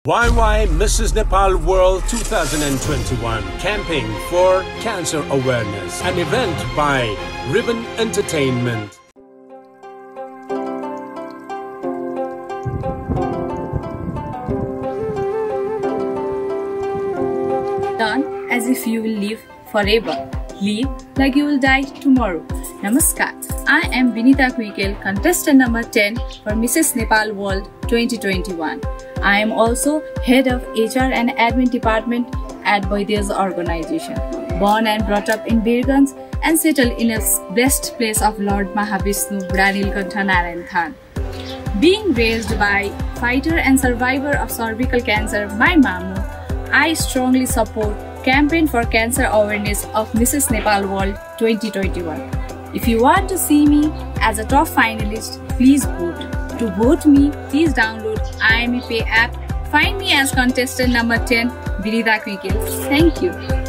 YY Mrs. Nepal World 2021 Camping for Cancer Awareness, an event by Ribbon Entertainment. Done as if you will live forever. Live like you will die tomorrow. Namaskar. I am Binita Kuikel, contestant number 10 for Mrs. Nepal World 2021. I am also head of HR and admin department at Vaidya's organization. Born and brought up in Birganj and settled in a blessed place of Lord Mahavishnu Budanilkantha Narayan Than. Being raised by fighter and survivor of cervical cancer, my mamu, I strongly support Campaign for Cancer Awareness of Mrs. Nepal World 2021. If you want to see me as a top finalist, please vote. To vote me, please download IME Pay app. Find me as contestant number 10, Binita Kuikel. Thank you.